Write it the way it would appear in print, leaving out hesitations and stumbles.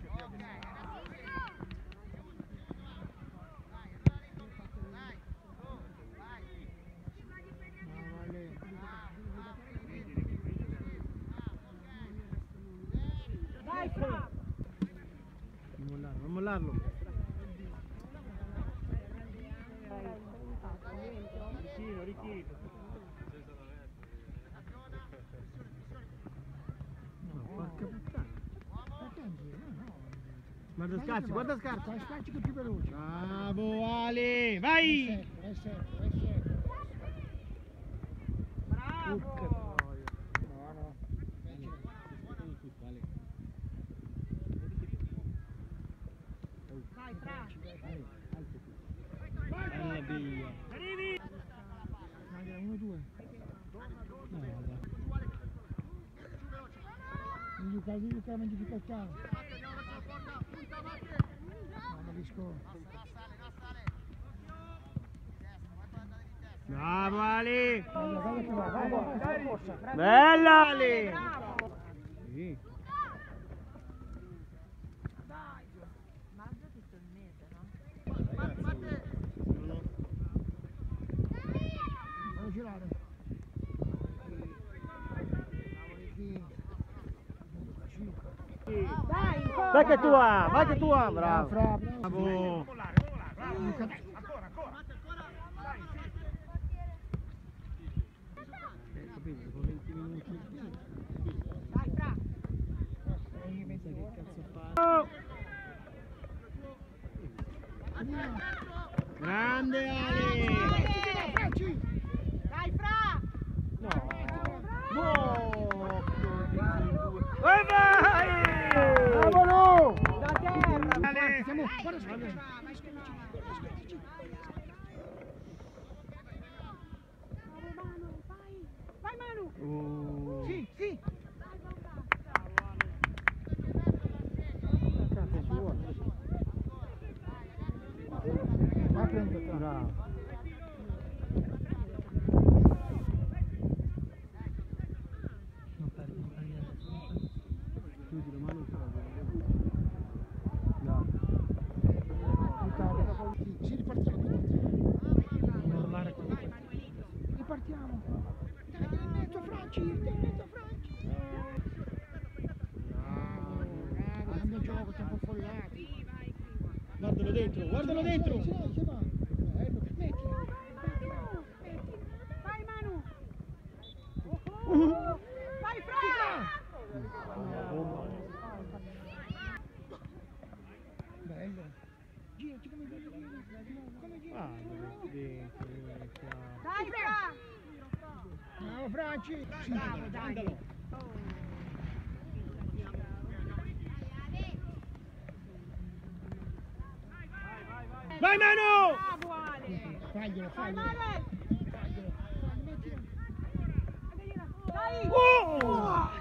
Non mollarlo. Richino. No, porca puttana. Guarda Scarci, guarda Scarci. Scarci che è più veloce. Bravo Ale, vai! È secco. Bravo! No. Vai, Fra! Bella biglia. Arrivi! Dai, 1-2. Luca, non difficoltà. Non riesco. Bravo Ale! Vai. Bella Ale! Sì. Maggio tutto il mese, no? Devo girare. Vai che tua, bravo! Bravo. Ancora! Capito, con 20 minuti. Vai, Fra! Pensa che cazzo fare. Grande Ale! Dai, Fra! No! Vai vai! Bravo! Da terra! Ale! Vai, Manu! Sì. Cazzo è sua. Va a prendere. Bravo. Non perdi. Chiudi la mano. No. Sì, ripartiamo. Non urlare con Ripartiamo. Dai, in mezzo Franci. Grande gioco, siamo affollati. Guardalo dentro! Sì, va. Bello, metti. Vai, Manu! Vai, Fra! Bello. Girati come gira. Ah, dentro. Dai, Fra! Bravo Franci. Sì. Bravo, dai! Vai Manu! Bravo, Ale! Faglielo. Vai, Mare! Mettilo. Dai! Oh!